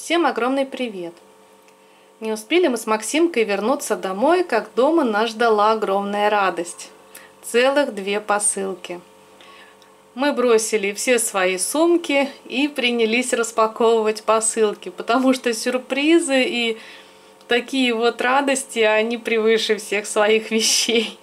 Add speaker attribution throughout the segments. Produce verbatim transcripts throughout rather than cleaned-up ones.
Speaker 1: Всем огромный привет! Не успели мы с Максимкой вернуться домой, как дома нас ждала огромная радость. Целых две посылки. Мы бросили все свои сумки и принялись распаковывать посылки, потому что сюрпризы и такие вот радости, они превыше всех своих вещей.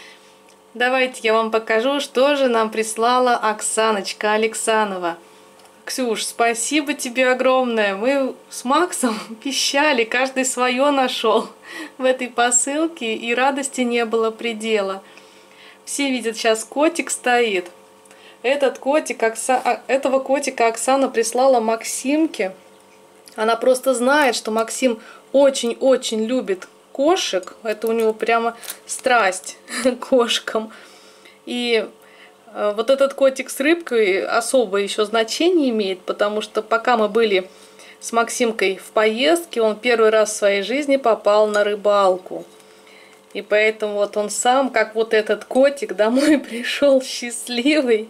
Speaker 1: Давайте я вам покажу, что же нам прислала Оксаночка Алексанова. Ксюш, спасибо тебе огромное. Мы с Максом пищали, каждый свое нашел в этой посылке, и радости не было предела. Все видят, сейчас котик стоит. Этот котик, Окса... Этого котика Оксана прислала Максимке. Она просто знает, что Максим очень-очень любит кошек. Это у него прямо страсть к кошкам. И вот этот котик с рыбкой особое еще значение имеет, потому что пока мы были с Максимкой в поездке, он первый раз в своей жизни попал на рыбалку. И поэтому вот он сам, как вот этот котик, домой пришел счастливый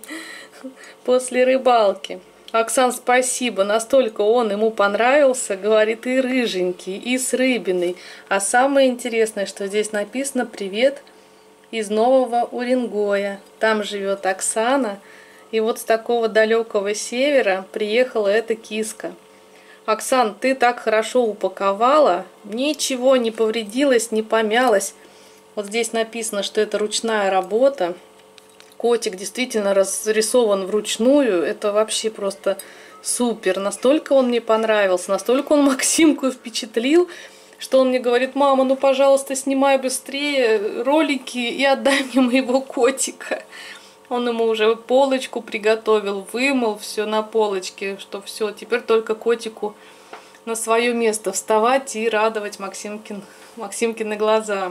Speaker 1: после рыбалки. Оксан, спасибо, настолько он ему понравился, говорит, и рыженький, и с рыбиной. А самое интересное, что здесь написано «Привет из Нового Уренгоя». Там живет Оксана, и вот с такого далекого севера приехала эта киска. Оксан, ты так хорошо упаковала, ничего не повредилось, не помялось. Вот здесь написано, что это ручная работа. Котик действительно разрисован вручную. Это вообще просто супер. Настолько он мне понравился, настолько он Максимку впечатлил, что он мне говорит: мама, ну пожалуйста, снимай быстрее ролики и отдай мне моего котика. Он ему уже полочку приготовил, вымыл все на полочке, что все, теперь только котику на свое место вставать и радовать Максимкин, Максимкины глаза.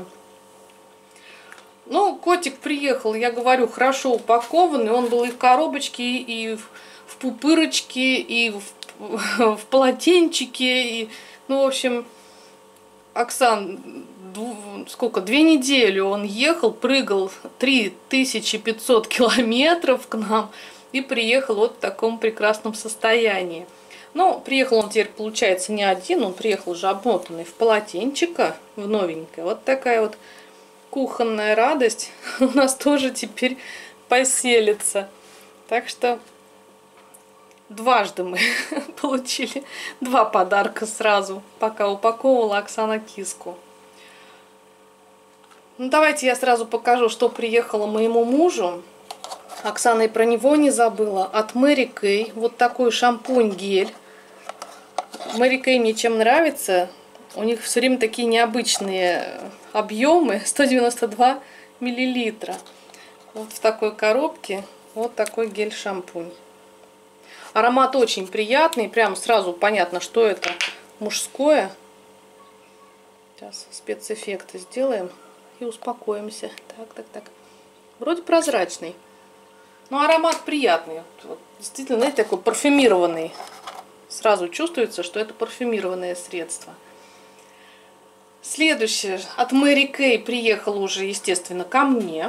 Speaker 1: Ну, котик приехал, я говорю, хорошо упакованный. Он был и в коробочке, и в пупырочке, и в, в полотенчике. И, ну, в общем, Оксан, сколько, две недели он ехал, прыгал три тысячи пятьсот километров к нам и приехал вот в таком прекрасном состоянии. Но приехал он теперь, получается, не один, он приехал уже обмотанный в полотенчика, в новенькое. Вот такая вот кухонная радость у нас тоже теперь поселится. Так что дважды мы получили два подарка сразу, пока упаковывала Оксана киску. Ну, давайте я сразу покажу, что приехало моему мужу. Оксана и про него не забыла. От Мэри Кей вот такой шампунь-гель. Мэри Кей мне чем нравится, у них все время такие необычные объемы, сто девяносто два миллилитра. Вот в такой коробке вот такой гель-шампунь. Аромат очень приятный, прям сразу понятно, что это мужское. Сейчас спецэффекты сделаем и успокоимся. Так, так, так. Вроде прозрачный, но аромат приятный. Вот, действительно, знаете, такой парфюмированный. Сразу чувствуется, что это парфюмированное средство. Следующее. От Мэри Кей приехало уже, естественно, ко мне.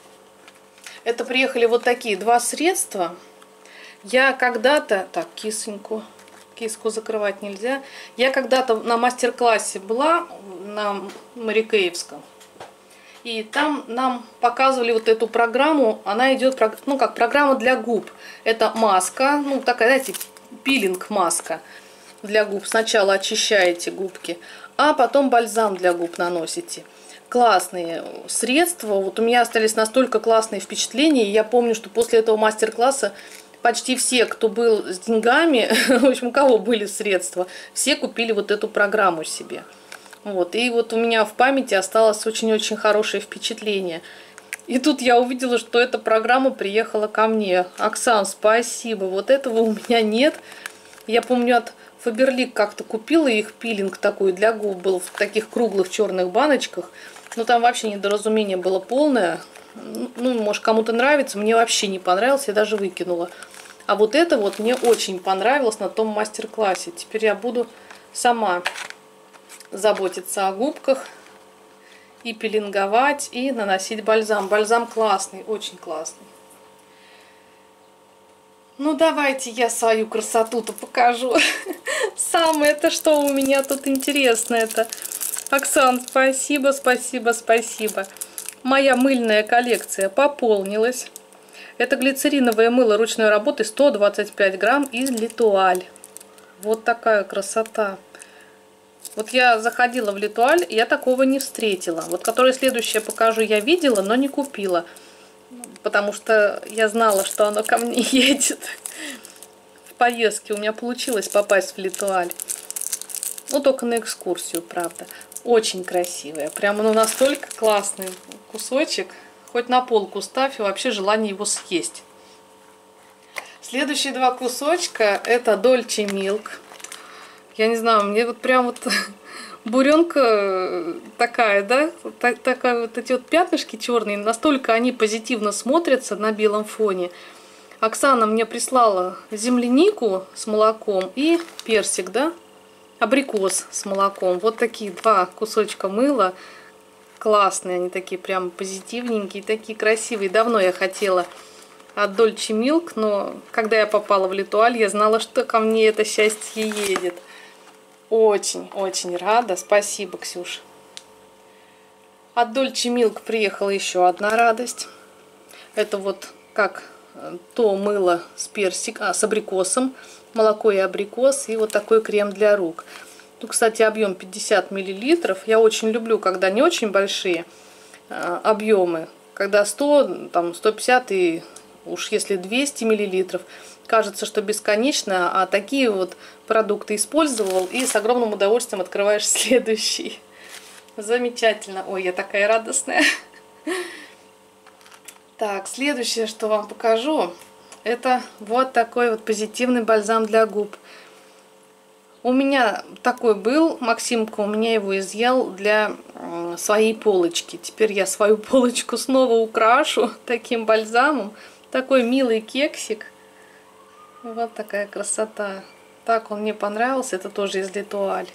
Speaker 1: Это приехали вот такие два средства. Я когда-то... Так, кисоньку. Киску закрывать нельзя. Я когда-то на мастер-классе была, на Мэри Кеевском. И там нам показывали вот эту программу. Она идет, ну как, программа для губ. Это маска, ну такая, знаете, пилинг-маска для губ. Сначала очищаете губки, а потом бальзам для губ наносите. Классные средства. Вот у меня остались настолько классные впечатления. И я помню, что после этого мастер-класса почти все, кто был с деньгами, в общем, у кого были средства, все купили вот эту программу себе. Вот. И вот у меня в памяти осталось очень-очень хорошее впечатление. И тут я увидела, что эта программа приехала ко мне. Оксан, спасибо. Вот этого у меня нет. Я помню, от Фаберлик как-то купила их пилинг такой для губ, был в таких круглых черных баночках. Но там вообще недоразумение было полное. Ну, может, кому-то нравится, мне вообще не понравилось, я даже выкинула. А вот это вот мне очень понравилось на том мастер-классе. Теперь я буду сама заботиться о губках и пилинговать, и наносить бальзам. Бальзам классный, очень классный. Ну, давайте я свою красоту-то покажу. Самое это что у меня тут интересно это. Оксан, спасибо, спасибо, спасибо. Моя мыльная коллекция пополнилась. Это глицериновое мыло ручной работы сто двадцать пять грамм из Литуаль. Вот такая красота. Вот я заходила в Литуаль, я такого не встретила. Вот которое следующее покажу, я видела, но не купила. Потому что я знала, что оно ко мне едет. В поездке у меня получилось попасть в Литуаль. Ну, только на экскурсию, правда. Очень красивая. Прямо ну настолько классный кусочек. Хоть на полку ставь, и вообще желание его съесть. Следующие два кусочка это Dolce Milk. Я не знаю, мне вот прям вот буренка такая, да? Так, такая вот эти вот пятнышки черные, настолько они позитивно смотрятся на белом фоне. Оксана мне прислала землянику с молоком и персик, да? Абрикос с молоком. Вот такие два кусочка мыла. Классные, они такие прям позитивненькие, такие красивые. Давно я хотела от Dolce Milk, но когда я попала в Литуаль, я знала, что ко мне это счастье едет. Очень-очень рада. Спасибо, Ксюша. От Dolce Milk приехала еще одна радость. Это вот как то мыло с персиком, а, с абрикосом, молоко и абрикос, и вот такой крем для рук. Тут, кстати, объем пятьдесят миллилитров. Я очень люблю, когда не очень большие а, объемы. Когда сто, там, сто пятьдесят и уж если двести миллилитров. Кажется, что бесконечно, а такие вот продукты использовал и с огромным удовольствием открываешь следующий. Замечательно. Ой, я такая радостная. Так, следующее, что вам покажу, это вот такой вот позитивный бальзам для губ. У меня такой был, Максимка у меня его изъял для э, своей полочки. Теперь я свою полочку снова украшу таким бальзамом. Такой милый кексик. Вот такая красота. Так он мне понравился. Это тоже из Литуаль.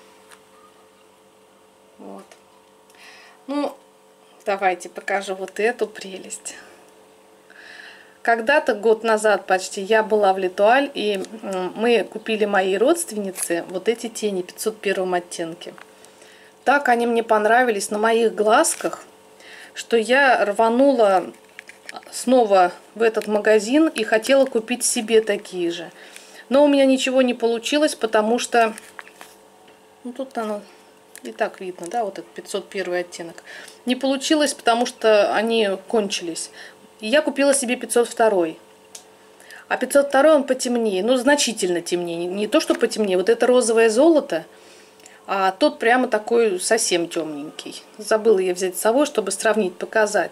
Speaker 1: Вот. Ну, давайте покажу вот эту прелесть. Когда-то, год назад почти, я была в Литуаль, и мы купили моей родственнице вот эти тени пятьсот первом оттенке. Так они мне понравились на моих глазках, что я рванула снова в этот магазин и хотела купить себе такие же. Но у меня ничего не получилось, потому что... Ну, тут оно и так видно, да, вот этот пятьсот первый оттенок. Не получилось, потому что они кончились. И я купила себе пятьсот второй. А пятьсот второй он потемнее, ну значительно темнее. Не то, что потемнее, вот это розовое золото, а тот прямо такой совсем темненький. Забыла я взять с собой, чтобы сравнить, показать.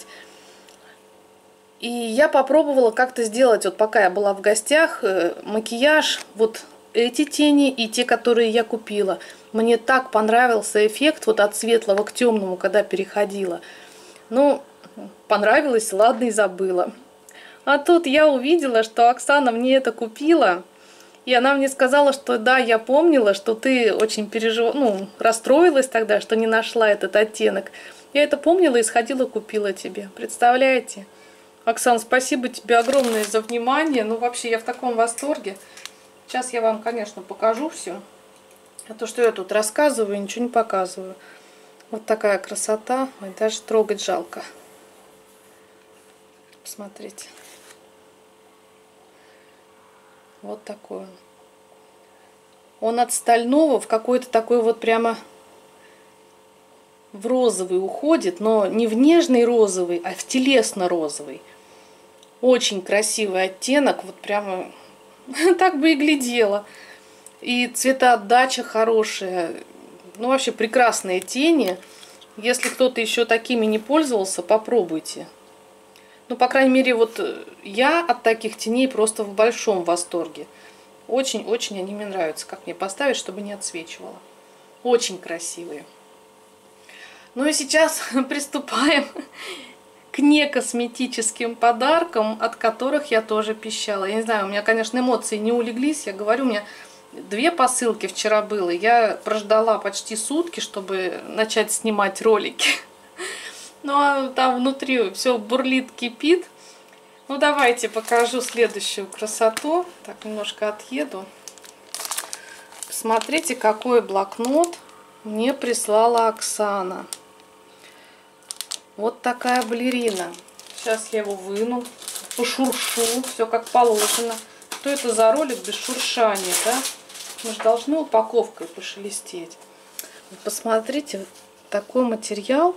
Speaker 1: И я попробовала как-то сделать, вот пока я была в гостях, макияж, вот эти тени и те, которые я купила. Мне так понравился эффект вот от светлого к темному, когда переходила. Ну... Понравилось, ладно, и забыла. А тут я увидела, что Оксана мне это купила. И она мне сказала, что да, я помнила, что ты очень переживала, ну, расстроилась тогда, что не нашла этот оттенок. Я это помнила и сходила, купила тебе. Представляете? Оксан, спасибо тебе огромное за внимание. Ну, вообще, я в таком восторге. Сейчас я вам, конечно, покажу все. А то, что я тут рассказываю, ничего не показываю. Вот такая красота. Ой, даже трогать жалко. Смотрите. Вот такой он. Он от стального в какой-то такой вот прямо в розовый уходит, но не в нежный розовый, а в телесно-розовый. Очень красивый оттенок, вот прямо так бы и глядела. И цветоотдача хорошая. Ну, вообще прекрасные тени. Если кто-то еще такими не пользовался, попробуйте. Ну, по крайней мере, вот я от таких теней просто в большом восторге. Очень-очень они мне нравятся. Как мне поставить, чтобы не отсвечивало. Очень красивые. Ну и сейчас приступаем к некосметическим подаркам, от которых я тоже пищала. Я не знаю, у меня, конечно, эмоции не улеглись. Я говорю, у меня две посылки вчера было. Я прождала почти сутки, чтобы начать снимать ролики. Ну, а там внутри все бурлит, кипит. Ну, давайте покажу следующую красоту. Так, немножко отъеду. Посмотрите, какой блокнот мне прислала Оксана. Вот такая балерина. Сейчас я его выну, пошуршу, все как положено. Что это за ролик без шуршания, да? Мы же должны упаковкой пошелестеть. Посмотрите, такой материал.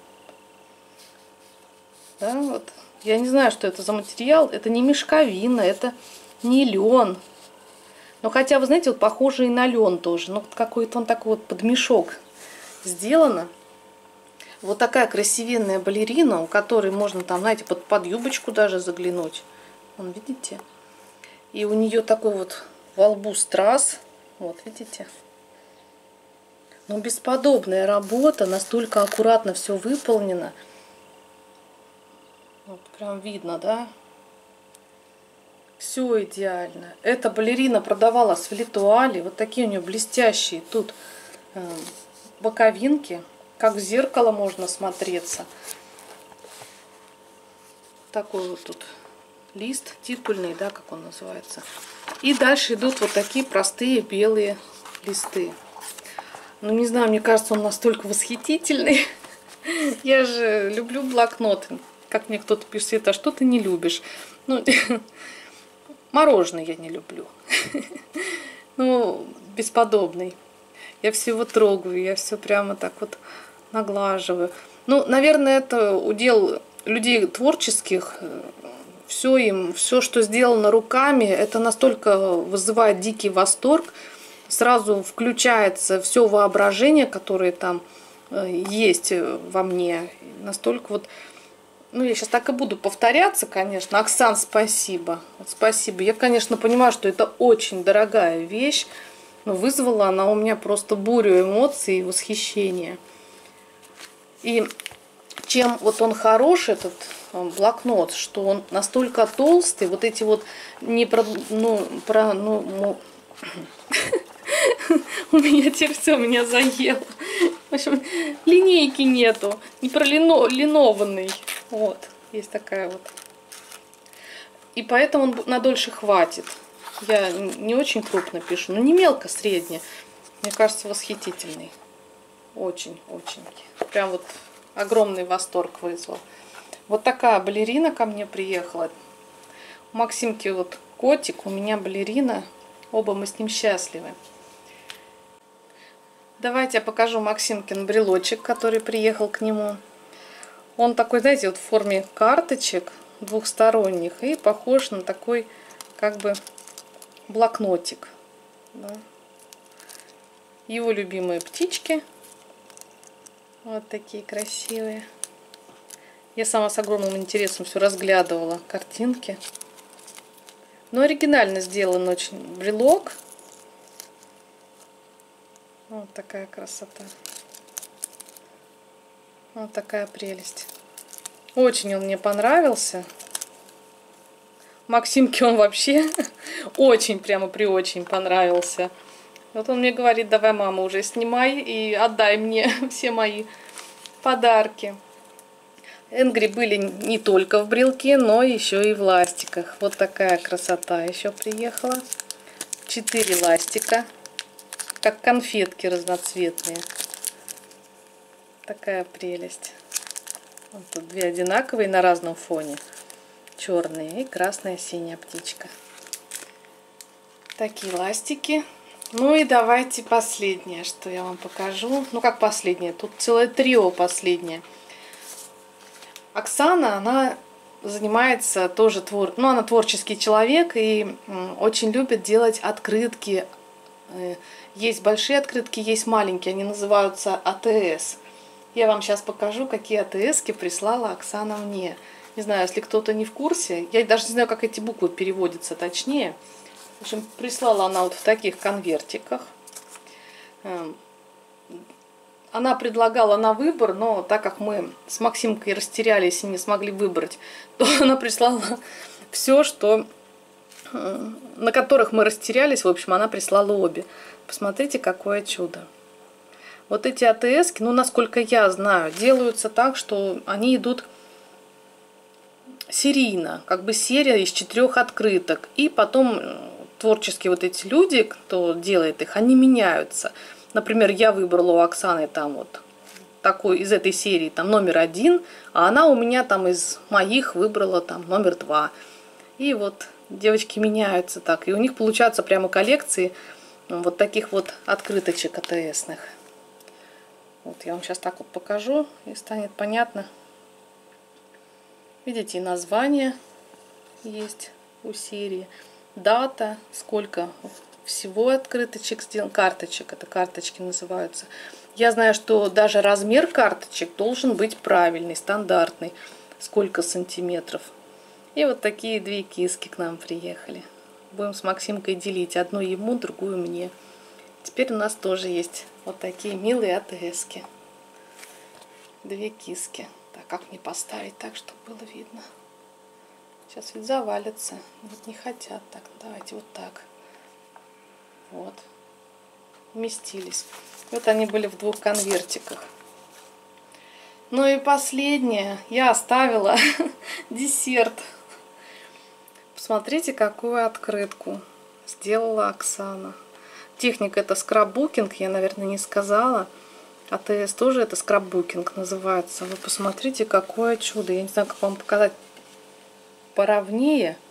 Speaker 1: Да, вот. Я не знаю, что это за материал. Это не мешковина, это не лен. Но хотя, вы знаете, вот похоже и на лен тоже. Ну, какой-то он такой вот под мешок сделано. Вот такая красивенная балерина, у которой можно там, знаете, под, под юбочку даже заглянуть. Вон, видите? И у нее такой вот во лбу страз. Вот, видите? Ну, бесподобная работа. Настолько аккуратно все выполнено. Вот, прям видно, да? Все идеально. Эта балерина продавалась в Литуале. Вот такие у нее блестящие тут э, боковинки. Как в зеркало можно смотреться. Такой вот тут лист титульный, да, как он называется. И дальше идут вот такие простые белые листы. Ну, не знаю, мне кажется, он настолько восхитительный. Я же люблю блокноты. Как мне кто-то пишет, а что ты не любишь? Ну, мороженое я не люблю. Ну, бесподобный. Я все его трогаю, я все прямо так вот наглаживаю. Ну, наверное, это удел людей творческих. Все им, все, что сделано руками, это настолько вызывает дикий восторг. Сразу включается все воображение, которое там есть во мне. Настолько вот... Ну, я сейчас так и буду повторяться, конечно. Оксан, спасибо. Вот спасибо. Я, конечно, понимаю, что это очень дорогая вещь, но вызвала она у меня просто бурю эмоций и восхищения. И чем вот он хороший, этот блокнот, что он настолько толстый, вот эти вот не про... Ну, про... Ну, у меня теперь все, меня заело. В общем, линейки нету, не пролинованный. Вот, есть такая вот. И поэтому он надольше хватит. Я не очень крупно пишу, но не мелко, средне. Мне кажется, восхитительный. Очень, очень. Прям вот огромный восторг вызвал. Вот такая балерина ко мне приехала. У Максимки вот котик, у меня балерина. Оба мы с ним счастливы. Давайте я покажу Максимкин брелочек, который приехал к нему. Он такой, знаете, вот в форме карточек двухсторонних и похож на такой, как бы, блокнотик. Да. Его любимые птички. Вот такие красивые. Я сама с огромным интересом все разглядывала картинки. Но оригинально сделан очень брелок. Вот такая красота. Вот такая прелесть. Очень он мне понравился. Максимке он вообще очень, прямо при очень понравился. Вот он мне говорит, давай, мама, уже снимай и отдай мне все мои подарки. Энгри были не только в брелке, но еще и в ластиках. Вот такая красота еще приехала. Четыре ластика. Как конфетки разноцветные. Такая прелесть. Вот тут две одинаковые на разном фоне. Черные и красная синяя птичка. Такие ластики. Ну и давайте последнее, что я вам покажу. Ну как последнее? Тут целое трио последнее. Оксана, она занимается тоже твор... ну, она творческий человек и очень любит делать открытки. Есть большие открытки, есть маленькие, они называются А Тэ Эс. Я вам сейчас покажу, какие А Тэ Эски прислала Оксана мне. Не знаю, если кто-то не в курсе, я даже не знаю, как эти буквы переводятся точнее. В общем, прислала она вот в таких конвертиках. Она предлагала на выбор, но так как мы с Максимкой растерялись и не смогли выбрать, то она прислала все, что, на которых мы растерялись. В общем, она прислала обе. Посмотрите, какое чудо. Вот эти А Тэ Эски, ну, насколько я знаю, делаются так, что они идут серийно, как бы серия из четырех открыток. И потом творческие вот эти люди, кто делает их, они меняются. Например, я выбрала у Оксаны там вот такой из этой серии там номер один, а она у меня там из моих выбрала там номер два. И вот девочки меняются так. И у них получаются прямо коллекции вот таких вот открыточек АТСных. Вот я вам сейчас так вот покажу, и станет понятно. Видите, и название есть у серии, дата, сколько всего открыточек сделано, карточек, это карточки называются. Я знаю, что даже размер карточек должен быть правильный, стандартный, сколько сантиметров. И вот такие две киски к нам приехали. Будем с Максимкой делить, одну ему, другую мне. Теперь у нас тоже есть вот такие милые АТСки. Две киски. Так, как мне поставить так, чтобы было видно? Сейчас ведь завалится. Вот не хотят так. Давайте вот так. Вот. Вместились. Вот они были в двух конвертиках. Ну и последнее. Я оставила десерт. Посмотрите, какую открытку сделала Оксана. Техника это скраббукинг, я, наверное, не сказала. АТС тоже это скраббукинг называется. Вы посмотрите, какое чудо. Я не знаю, как вам показать поровнее,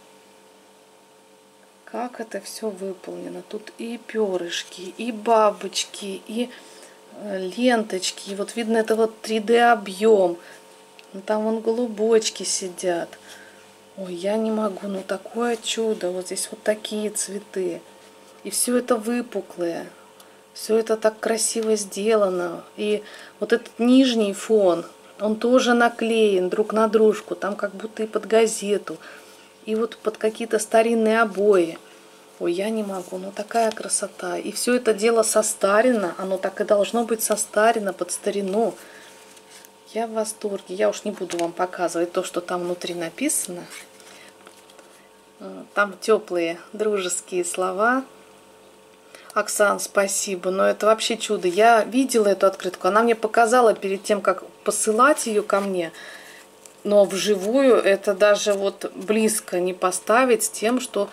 Speaker 1: как это все выполнено. Тут и перышки, и бабочки, и ленточки. И вот видно, это вот три дэ объем. Там вон голубочки сидят. Ой, я не могу, ну такое чудо. Вот здесь вот такие цветы. И все это выпуклое. Все это так красиво сделано. И вот этот нижний фон, он тоже наклеен друг на дружку. Там как будто и под газету. И вот под какие-то старинные обои. Ой, я не могу, ну такая красота. И все это дело состарено. Оно так и должно быть состарено под старину. Я в восторге. Я уж не буду вам показывать то, что там внутри написано. Там теплые, дружеские слова. Оксан, спасибо. Но это вообще чудо. Я видела эту открытку. Она мне показала перед тем, как посылать ее ко мне. Но вживую это даже вот близко не поставить с тем, что...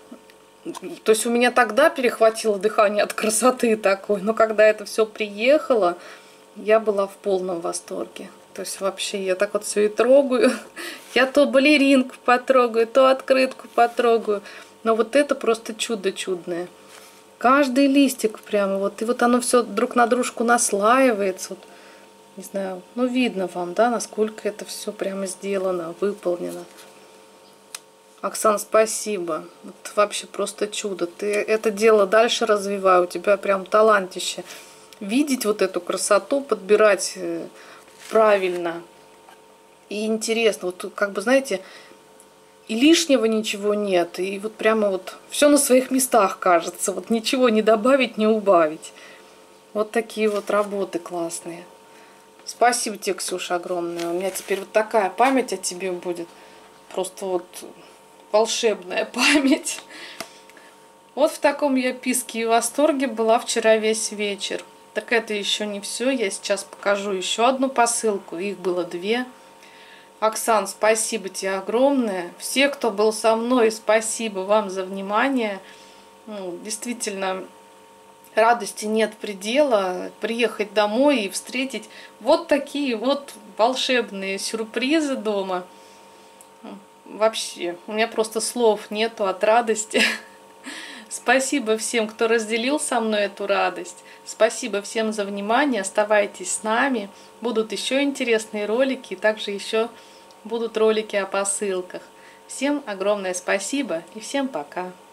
Speaker 1: То есть у меня тогда перехватило дыхание от красоты такой. Но когда это все приехало... Я была в полном восторге. То есть вообще я так вот все и трогаю. Я то балеринку потрогаю, то открытку потрогаю. Но вот это просто чудо чудное. Каждый листик прямо вот. И вот оно все друг на дружку наслаивается. Вот, не знаю, ну видно вам, да, насколько это все прямо сделано, выполнено. Оксан, спасибо. Вот вообще просто чудо. Ты это дело дальше развивай. У тебя прям талантище. Видеть вот эту красоту, подбирать правильно и интересно. Вот как бы, знаете, и лишнего ничего нет. И вот прямо вот все на своих местах кажется. Вот ничего не добавить, не убавить. Вот такие вот работы классные. Спасибо тебе, Ксюша, огромное. У меня теперь вот такая память о тебе будет. Просто вот волшебная память. Вот в таком я писке и восторге была вчера весь вечер. Так это еще не все. Я сейчас покажу еще одну посылку. Их было две. Оксан, спасибо тебе огромное. Все, кто был со мной, спасибо вам за внимание. Ну, действительно, радости нет предела. Приехать домой и встретить вот такие вот волшебные сюрпризы дома. Вообще, у меня просто слов нету от радости. Спасибо всем, кто разделил со мной эту радость. Спасибо всем за внимание. Оставайтесь с нами. Будут еще интересные ролики. Также еще будут ролики о посылках. Всем огромное спасибо и всем пока.